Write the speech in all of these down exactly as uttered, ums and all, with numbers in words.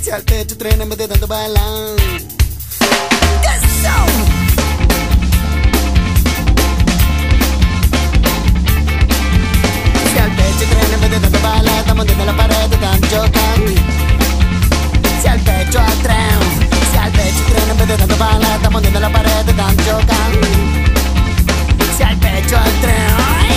Si al pecho tren en vez de tanto bailar. ¡Eso! Si al pecho tren en vez de tanto bailar, estamos desde la pared de tan chocan. Si al pecho al tren, si al pecho tren en vez de tanto bailar, estamos desde la pared de tan chocan. Si al pecho al tren.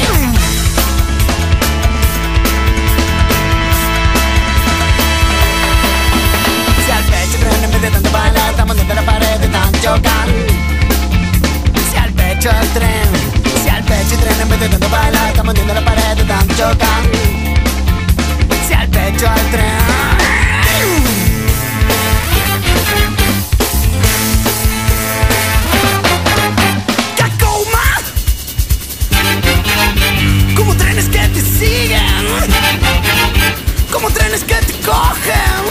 Estamos desde la pared de tan chocan. Si al pecho el tren, si al pecho el tren en vez de tanto bailar, estamos desde la pared de tan chocan. Si al pecho el tren. ¡Cacoma! Como trenes que te siguen, como trenes que te cogen,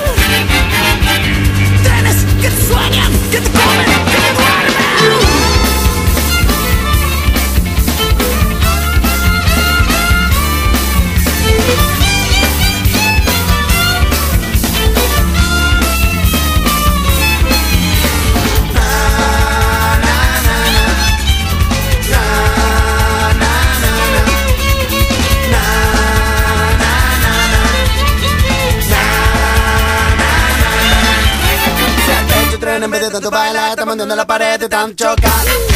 que te sueñan, que te comen, que te duermen. En vez de tanto bailar, estamos dando la pared de tan chocar.